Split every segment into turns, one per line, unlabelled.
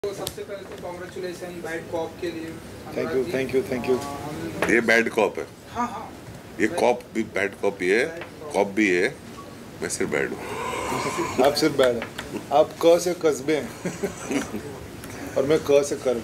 तो सबसे पहले तो कॉन्ग्रेचुलेसन बैड कॉप के लिए।
Thank you.
ये बैड कॉप है।
हाँ हाँ,
ये कॉप भी बैड कॉप ही है, कॉप भी है। मैं सिर्फ बैड हूँ।
आप सिर्फ बैड हैं। आप क से कस्बे हैं और मैं क से कर।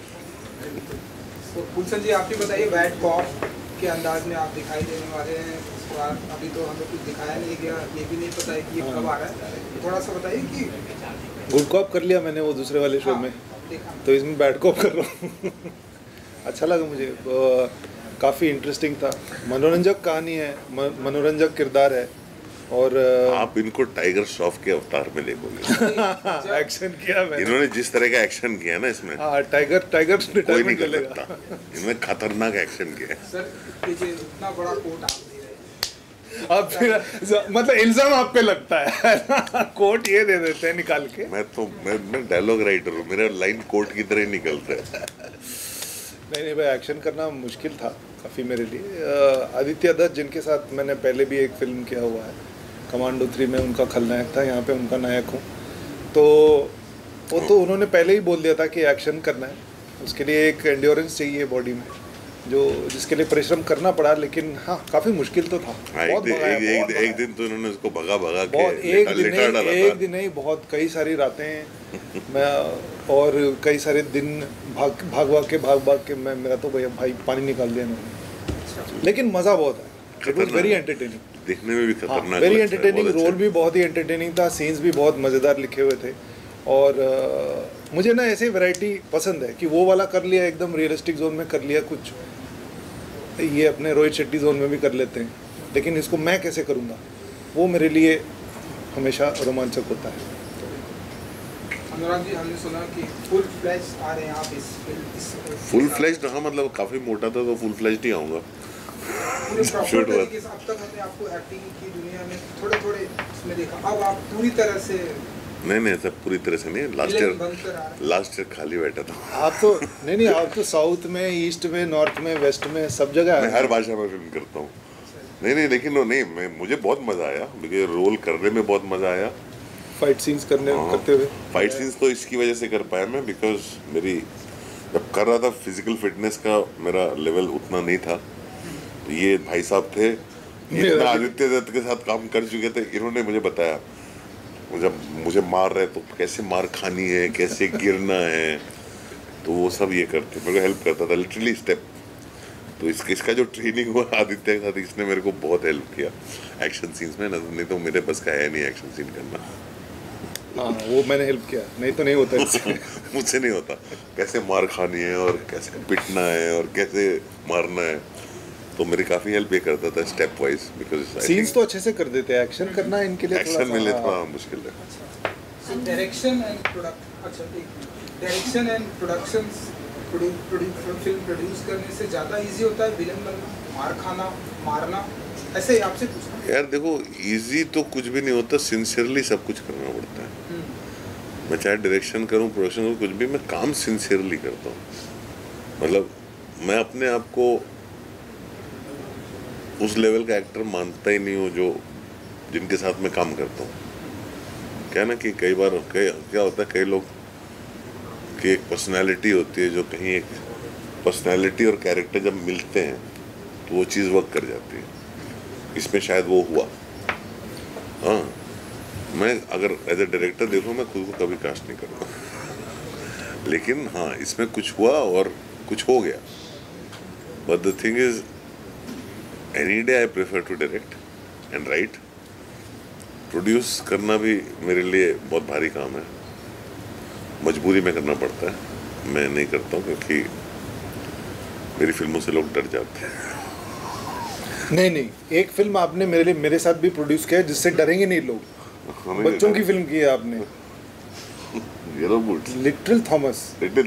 तो गुलशन जी आप ही बताइए, बैड कॉप के अंदाज में आप दिखाई देने वाले हैं इस बार। अभी तो हमें कुछ दिखाया नहीं गया, ये भी नहीं पता है कि ये कब आ रहा है। थोड़ा सा बताइए कि
गुड कॉप कर लिया मैंने वो दूसरे वाले शो में, तो इसमें बैड कॉप कर रहा हूँ। अच्छा लगा मुझे, काफ़ी इंटरेस्टिंग था। मनोरंजक कहानी है, मनोरंजक किरदार है। और
आप इनको टाइगर श्रॉफ के अवतार में देखोगे।
एक्शन किया मैंने।
इन्होंने जिस तरह का एक्शन किया ना इसमें,
टाइगर
कोई नहीं कर सकता। इन्होंने खतरनाक एक्शन किया है।
सर ये इतना बड़ा कोट आप दे रहे हैं,
अब फिर मतलब इल्जाम आप पे लगता है। कोट ये दे देते हैं निकाल के।
मैं डायलॉग राइटर हूँ, मेरा लाइन कोर्ट की तरह ही निकलता है।
नहीं भाई, एक्शन करना मुश्किल था काफ़ी मेरे लिए। आदित्य दत्त जिनके साथ मैंने पहले भी एक फिल्म किया हुआ है, कमांडो 3 में उनका खलनायक था, यहाँ पे उनका नायक हूँ। तो वो तो उन्होंने पहले ही बोल दिया था कि एक्शन करना है, उसके लिए एक एंड्योरेंस चाहिए बॉडी में, जो जिसके लिए परिश्रम करना पड़ा। लेकिन हाँ, काफ़ी मुश्किल तो था।
एक दिन तो इन्होंने उसको भगा के
एक दिन नहीं, बहुत कई सारी रातें मैं और कई सारे दिन भाग के मैं, मेरा तो भाई पानी निकाल दिया इन्होंने। लेकिन मज़ा बहुत है, इट वाज वेरी एंटरटेनिंग।
देखने में भी खतरनाक,
वेरी एंटरटेनिंग। रोल भी बहुत ही एंटरटेनिंग था, सीन्स भी बहुत मज़ेदार लिखे हुए थे। और मुझे ना ऐसी वैरायटी पसंद है कि वो वाला कर लिया एकदम रियलिस्टिक जोन में कर लिया, कुछ ये अपने रोहित शेट्टी जोन में भी कर लेते हैं, लेकिन इसको मैं कैसे करूँगा, वो मेरे लिए हमेशा रोमांचक होता है।
अनुराग जी हमने सुना कि फुल फ्लैश आ रहे हैं आप इस
फुल फ्लैश हाँ, मतलब काफ़ी मोटा था तो फुल फ्लैश ही आऊँगा।
शूट हुआ। अब तक हमने आपको एक्टिंग की दुनिया में थोड़े इसमें देखा, अब आप पूरी तरह से
नहीं सब पूरी तरह से नहीं। लास्ट ईयर खाली बैठा था।
आप तो नहीं आप तो साउथ में, ईस्ट में, नॉर्थ में, वेस्ट में, सब जगह
मैं हर भाषा में फिल्म करता हूँ। नहीं लेकिन मुझे बहुत मज़ा आया, मुझे रोल करने में बहुत मज़ा आया।
फाइट सीन्स करते हुए।
फाइट सीन्स तो इसकी वजह से कर पाया मैं, बिकॉज मेरी जब कर रहा था फिजिकल फिटनेस का मेरा लेवल उतना नहीं था। तो ये भाई साहब थे, इतना आदित्य दत्त के साथ काम कर चुके थे, इन्होंने मुझे बताया जब मुझे मार रहे तो कैसे मार खानी है, कैसे गिरना है, तो वो सब ये करते, मेरे को हेल्प करता था लिटरली स्टेप। तो इसका जो ट्रेनिंग हुआ आदित्य के साथ, इसने मेरे को बहुत हेल्प किया एक्शन सीन्स में। नहीं तो मेरे बस का है नहीं एक्शन सीन करना।
हाँ, वो मैंने हेल्प किया, नहीं तो नहीं होता
मुझसे नहीं होता। कैसे मार खानी है और कैसे पिटना है और कैसे मारना है, तो मेरी काफ़ी हेल्प ये करता था स्टेप वाइज। बिकॉज
सीन्स तो अच्छे से कर देते हैं, एक्शन करना इनके लिए
एक्शन में थोड़ा मुश्किल है।
Direction and production film produce करने से ज़्यादा इजी होता है विलन बनना, मार खाना, मारना? ऐसे ही आपसे पूछना
यार। देखो इजी तो कुछ भी नहीं होता, सिंसियरली सब कुछ करना पड़ता है। मैं चाहे डायरेक्शन करूं, प्रोडक्शन करूं, कुछ भी, मैं काम सिंसियरली करता हूं। मतलब मैं अपने आप को उस लेवल का एक्टर मानता ही नहीं हूँ जो जिनके साथ मैं काम करता हूँ। क्या ना कि कई बार क्या होता है, कई लोग की एक पर्सनैलिटी होती है, जो कहीं एक पर्सनैलिटी और कैरेक्टर जब मिलते हैं तो वो चीज़ वर्क कर जाती है। इसमें शायद वो हुआ। हाँ, मैं अगर एज ए डायरेक्टर देखूँ, मैं खुद को कभी कास्ट नहीं करूँगा, लेकिन हाँ इसमें कुछ हुआ और कुछ हो गया। But the thing is, any day I prefer to direct and write. Produce करना भी मेरे लिए बहुत भारी काम है, मजबूरी में करना पड़ता है। मैं नहीं करता हूँ क्योंकि मेरी फिल्मों से लोग डर जाते हैं।
नहीं, एक फिल्म आपने मेरे साथ भी प्रोड्यूस किया है जिससे डरेंगे नहीं लोग। बच्चों की फिल्म की है आपने, लिटिल थॉमस।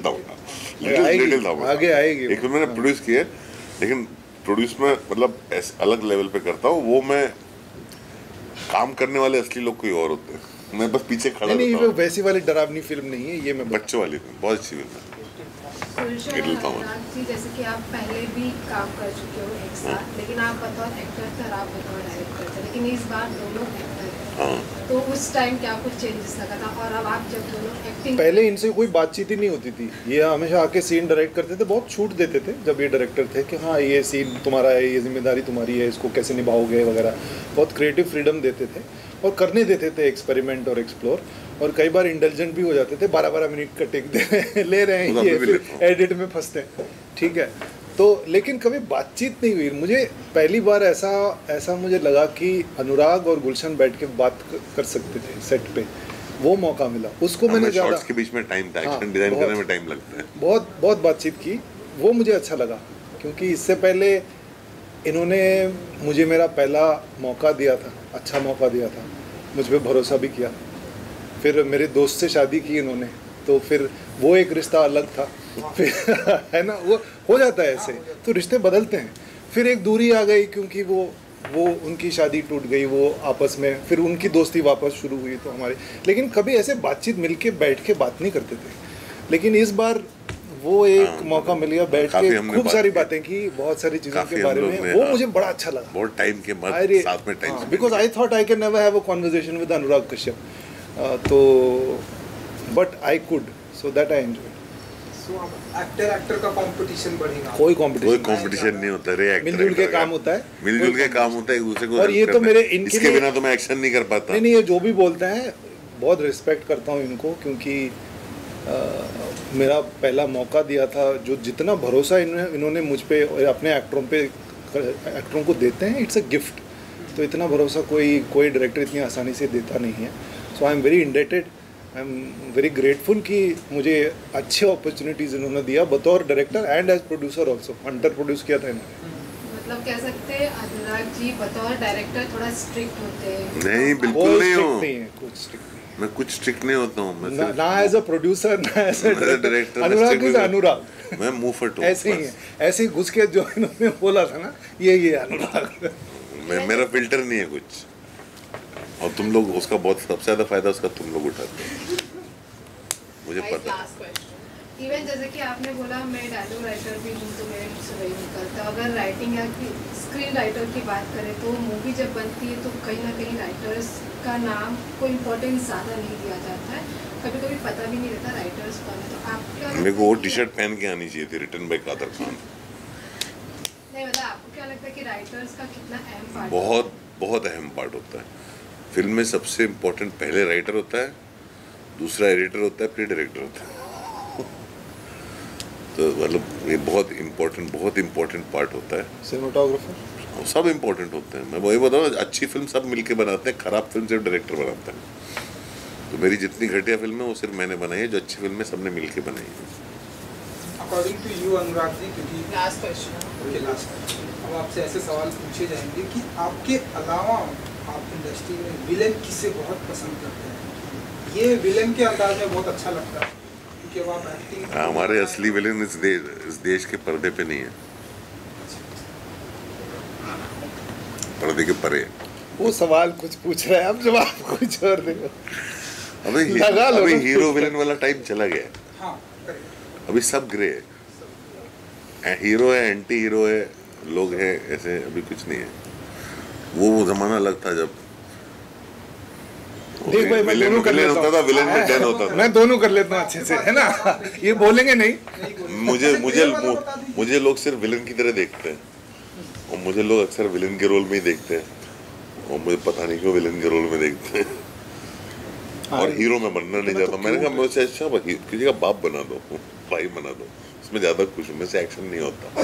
आगे आएगी।
एक फिल्म मैंने प्रोड्यूस की है, लेकिन प्रोड्यूस में मतलब अलग लेवल पे करता हूँ। वो मैं काम करने वाले असली लोग कोई और होते हैं, मैं बस पीछे खड़ा
नहीं, वो वैसी वाली डरावनी फिल्म नहीं है ये। मैं
बच्चों वाली फिल्म बहुत अच्छी फिल्म है।
जैसे कि आप पहले भी काम कर चुके हो एक साथ, लेकिन आप बतौर एक्टर थे और आप बतौर डायरेक्टर थे, लेकिन इस बार दोनों एक्टर
हाँ।
तो उस टाइम क्या कुछ चेंजेस लगा था, और अब आप जब दोनों एक्टिंग
पहले इनसे कोई बातचीत ही नहीं होती थी, ये हमेशा आके सीन डायरेक्ट करते थे, बहुत छूट देते थे जब ये डायरेक्टर थे कि हाँ ये सीन तुम्हारा है, ये जिम्मेदारी तुम्हारी है, इसको कैसे निभाओगे वगैरह, बहुत क्रिएटिव फ्रीडम देते थे और करने देते थे एक्सपेरिमेंट और एक्सप्लोर। और कई बार इंटेलिजेंट भी हो जाते थे, 12-12 मिनट का टेक दे ले रहे हैं ये, फिर एडिट में फंसते हैं, ठीक है। तो लेकिन कभी बातचीत नहीं हुई। मुझे पहली बार ऐसा मुझे लगा कि अनुराग और गुलशन बैठ के बात कर सकते थे सेट पे, वो मौका मिला। उसको मैंने ज़्यादा
शॉट्स के बीच में टाइम था, एक्शन डिजाइन करने में टाइम लगता है,
बहुत बातचीत की, वो मुझे अच्छा लगा। क्योंकि इससे पहले इन्होंने मुझे मेरा पहला मौका दिया था, अच्छा मौका दिया था, मुझ पर भरोसा भी किया। फिर मेरे दोस्त से शादी की इन्होंने, तो फिर वो एक रिश्ता अलग था, फिर है ना, वो हो जाता है ऐसे, तो रिश्ते बदलते हैं। फिर एक दूरी आ गई क्योंकि वो उनकी शादी टूट गई, वो आपस में, फिर उनकी दोस्ती वापस शुरू हुई तो हमारी, लेकिन कभी ऐसे बातचीत मिलके बैठ के बात नहीं करते थे। लेकिन इस बार वो एक मौका मिल गया, बैठ के खूब सारी बातें की, बहुत सारी चीज़ों के बारे में, वो मुझे बड़ा अच्छा लगा।
बहुत टाइम के बाद साथ में time,
because I thought I can never have a conversation with Anurag Kashyap, तो but I could, so that I enjoy.
So actor का कंपटीशन बढ़ेगा?
कोई कंपटीशन
नहीं होता रे,
मिलजुल के काम होता है,
मिलजुल के काम होता है एक दूसरे को।
और ये तो मेरे इनके
इसके बिना तो मैं एक्शन नहीं कर पाता।
नहीं, ये जो भी बोलते हैं बहुत रिस्पेक्ट करता हूँ इनको, क्योंकि मेरा पहला मौका दिया था, जो जितना भरोसा इन्होंने मुझ पे और अपने एक्टरों को देते हैं, इट्स अ गिफ्ट। तो इतना भरोसा कोई डायरेक्टर इतनी आसानी से देता नहीं है। So I am very indebted, I am very grateful कि मुझे अच्छे अपॉर्चुनिटीज़ इन्होंने दिया बतौर director and as producer also. Hunter produce किया था इन्होंने।
मतलब कह सकते हैं अनुराग जी बतौर डायरेक्टर थोड़ा स्ट्रिक्ट होते हैं?
नहीं, बिल्कुल नहीं हो,
कुछ स्ट्रिक्ट नहीं,
मैं कुछ स्ट्रिक्ट नहीं होता हूँ
ना एज अ प्रोड्यूसर ना as a director. Anurag is Anurag,
मैं मुंह फट हूँ,
ऐसे ही है, ऐसे ही घुस के जो इन्होंने बोला था ना, ये अनुराग,
मेरा फिल्टर नहीं है कुछ। और तुम लोग उसका बहुत सबसे ज़्यादा फायदा उसका तुम लोग उठाते हो, मुझे पता है।
इवन जैसे कि आपने बोला मैं डायलॉग राइटर भी हूँ, तो मेरे मुझसे वही निकलता। अगर राइटिंग या स्क्रीन राइटर की बात करें तो मूवी जब बनती है तो कहीं ना कहीं राइटर्स का नाम को इम्पोर्टेंस ज़्यादा नहीं दिया जाता है, कभी कभी पता भी नहीं रहता राइटर्स कौन है। तो आप क्या,
मेरे को वो टी शर्ट पहन के आनी चाहिए थी, रिटन बाय कादर खान।
नहीं मतलब आपको क्या लगता है कि राइटर्स का कितना अहम पार्ट?
बहुत अहम पार्ट होता है फिल्म में। सबसे इम्पोर्टेंट पहले राइटर होता है, दूसरा एडिटर होता है, फिर डायरेक्टर होता है। तो मतलब ये बहुत इम्पोर्टेंट पार्ट होता है।
सिनेमेटोग्राफर
सब इम्पोर्टेंट होते हैं। मैं वही बताऊँ, अच्छी फिल्म सब मिलके बनाते हैं, खराब फिल्म सिर्फ डायरेक्टर बनाता है। तो मेरी जितनी घटिया फिल्म है वो सिर्फ मैंने बनाई है, जो अच्छी फिल्म है सबने मिलके बनाई है।
According to you Anurag ji, क्योंकि
लास्ट क्वेश्चन
अब आपसे ऐसे सवाल पूछे जाएंगे कि आपके अलावा आप इंडस्ट्री में विलेन किसे बहुत पसंद करते हैं? ये विलेन के अंदाज में बहुत अच्छा लगता है क्योंकि अब आप एक्टिंग,
हमारे असली विलेन इस देश के पर्दे पे नहीं है, पर्दे के परे।
वो सवाल कुछ पूछ रहा है, अब जवाब कुछ और दे।
अभी हीरो विलेन वाला टाइम चला गया।
हाँ,
अभी सब ग्रे है, हीरो है, एंटी हीरो है, लोग हैं ऐसे, अभी कुछ नहीं है। वो जमाना अलग था जब
देख भाई, मैं दोनों कर लेता
होता था, विलेन में डैन होता था।
मैं दोनों कर लेता हूँ अच्छे से, है ना। ये बोलेंगे नहीं,
मुझे लोग सिर्फ विलेन की तरह देखते हैं, और मुझे लोग अक्सर विलेन के रोल में ही देखते हैं, और मुझे पता नहीं क्यों विलेन के रोल में देखते हैं। और हीरो में बनना नहीं चाहता। मैंने कहा मुझसे अच्छा किसी का बाप बना दो, भाई बना दो, उसमें ज़्यादा खुश हूँ। मेरे से एक्शन नहीं होता।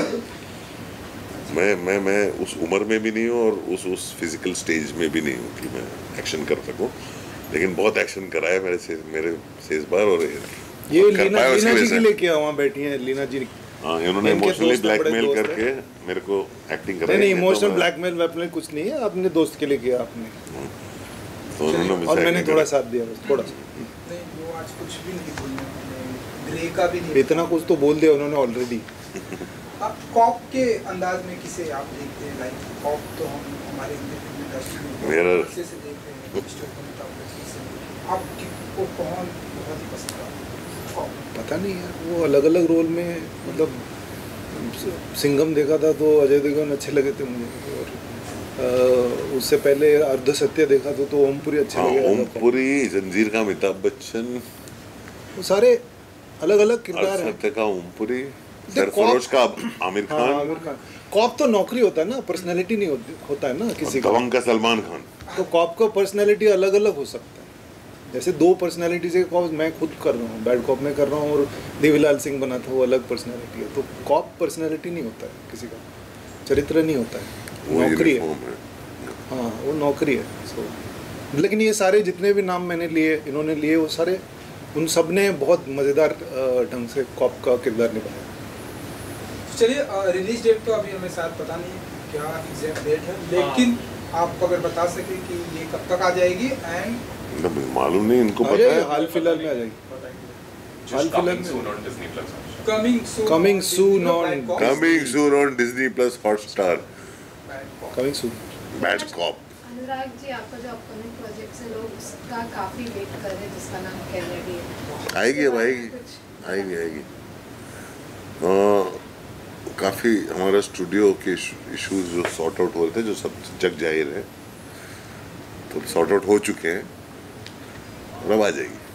मैं उस उम्र में भी नहीं हूँ और उस फिजिकल स्टेज में भी नहीं हूँ कि मैं एक्शन कर सकूँ। लेकिन बहुत एक्शन कराया मेरे से इस बार। और
ये लीना जी के लिए क्या वहाँ बैठी हैं लीना जी?
हाँ, इन्होंने इमोशनली ब्लैकमेल करके मेरे को एक्टिंग कराई।
नहीं, इमोशनल ब्लैकमेल वैकमेल कुछ नहीं है, अपने दोस्त के लिए किया आपने।
तो उन्होंने
और मैंने थोड़ा साथ दिया, बस थोड़ा सा।
नहीं, वो आज कुछ भी नहीं बोलना, ग्रे का भी नहीं,
इतना कुछ तो बोल दिया उन्होंने ऑलरेडी।
आप कॉप के अंदाज में किसे आप देखते हैं? लाइक कॉप तो हमारे इंडस्ट्री में अच्छे से देखते हैं, आपको कौन बहुत ही पसंद आता?
पता नहीं यार, वो अलग अलग रोल में, मतलब सिंघम देखा था तो अजय देवगन अच्छे लगे थे मुझे, और उससे पहले अर्ध सत्य देखा तो ओमपुरी अच्छा
हाँ,
लगा।
ओमपुरी, जंजीर का अमिताभ बच्चन,
वो सारे अलग अलग किरदार हैं।
सत्य का ओमपुरी,
कॉप-
सरफरोश का आमिर
हाँ,
खान,
आमिर खान। कॉप तो नौकरी होता है ना, पर्सनैलिटी नहीं होता है ना किसी का।
दबंग का सलमान खान।
तो कॉप का पर्सनैलिटी अलग अलग हो सकता है। जैसे दो पर्सनैलिटी से कॉप मैं खुद कर रहा हूँ, बैड कॉप में कर रहा हूँ, और देवीलाल सिंह बना था वो अलग पर्सनैलिटी है। तो कॉप पर्सनैलिटी नहीं होता है किसी का, चरित्र नहीं होता है,
वो
नौकरी है।
यूनिफॉर्म है।
हाँ, वो नौकरी है। सो लेकिन ये सारे जितने भी नाम मैंने लिए, इन्होंने लिए, वो सारे, उन सब ने बहुत मज़ेदार ढंग से कॉप का किरदार निभाया।
चलिए, रिलीज डेट तो अभी हमें शायद पता नहीं क्या एग्जैक्ट डेट है, लेकिन आप अगर बता सके कि ये कब तक आ जाएगी एंड
मालूम नहीं, इनको
आ
पता
जाएगी,
है।
हाल फिलहाल में आ जाएगी। हाल फिलहाल में
coming soon
Coming soon on
Coming soon on Disney Plus Hotstar.
Coming soon.
Bad Cop.
Anurag ji, आपका जो अपकमिंग प्रोजेक्ट है, लोग उसका काफी वेट कर रहे हैं, जिसका नाम कैनेडी है।
आएगी अब आएगी
कुछ
आएगी आएगी। काफ़ी हमारा स्टूडियो के इश्यूज जो सॉर्ट आउट हो रहे थे, जो सब जग जाहिर है, तो सॉर्ट आउट हो चुके हैं और अब आ जाएगी।